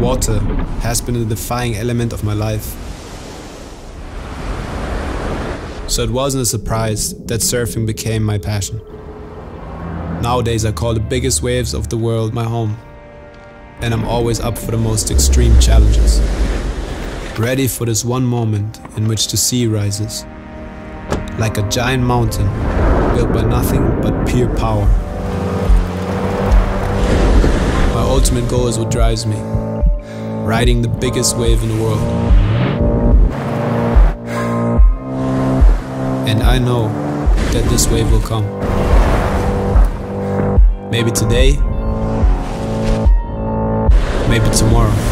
Water has been a defining element of my life. So it wasn't a surprise that surfing became my passion. Nowadays I call the biggest waves of the world my home, and I'm always up for the most extreme challenges, ready for this one moment in which the sea rises, like a giant mountain built by nothing but pure power. My ultimate goal is what drives me, riding the biggest wave in the world. And I know that this wave will come. Maybe today, maybe tomorrow.